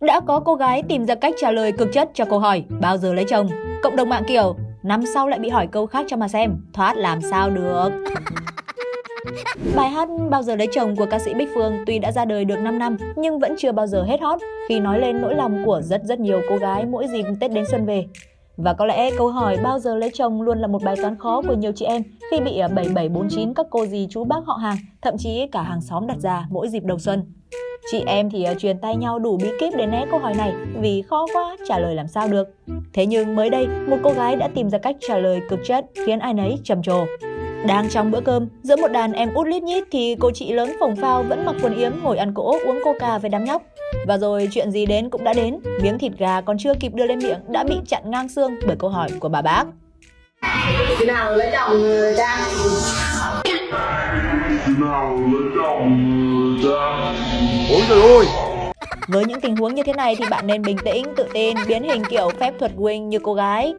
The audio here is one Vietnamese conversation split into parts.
Đã có cô gái tìm ra cách trả lời cực chất cho câu hỏi bao giờ lấy chồng. Cộng đồng mạng kiểu năm sau lại bị hỏi câu khác cho mà xem, thoát làm sao được. Bài hát Bao giờ lấy chồng của ca sĩ Bích Phương tuy đã ra đời được 5 năm nhưng vẫn chưa bao giờ hết hot khi nói lên nỗi lòng của rất nhiều cô gái mỗi dịp Tết đến xuân về. Và có lẽ câu hỏi bao giờ lấy chồng luôn là một bài toán khó của nhiều chị em khi bị 7749 các cô dì chú bác họ hàng, thậm chí cả hàng xóm đặt ra mỗi dịp đầu xuân. Chị em thì truyền tay nhau đủ bí kíp để né câu hỏi này vì khó quá trả lời làm sao được. Thế nhưng mới đây, một cô gái đã tìm ra cách trả lời cực chất khiến ai nấy trầm trồ. Đang trong bữa cơm, giữa một đàn em út lít nhít thì cô chị lớn phồng phao vẫn mặc quần yếm ngồi ăn cỗ uống coca với đám nhóc. Và rồi chuyện gì đến cũng đã đến, miếng thịt gà còn chưa kịp đưa lên miệng đã bị chặn ngang xương bởi câu hỏi của bà bác. Khi nào lấy chồng Trang? Ôi trời ơi! Với những tình huống như thế này thì bạn nên bình tĩnh, tự tin, biến hình kiểu phép thuật Wing như cô gái.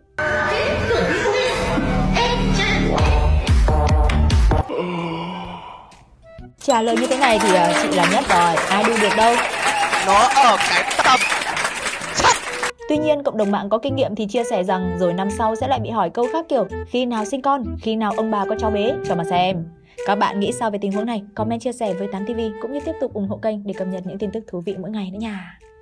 Trả lời như thế này thì chị là nhất rồi, ai đu được đâu. Nó ở cái tầm. Tuy nhiên, cộng đồng mạng có kinh nghiệm thì chia sẻ rằng rồi năm sau sẽ lại bị hỏi câu khác kiểu khi nào sinh con, khi nào ông bà có cháu bé cho mà xem. Các bạn nghĩ sao về tình huống này? Comment chia sẻ với Tám TV cũng như tiếp tục ủng hộ kênh để cập nhật những tin tức thú vị mỗi ngày nữa nha.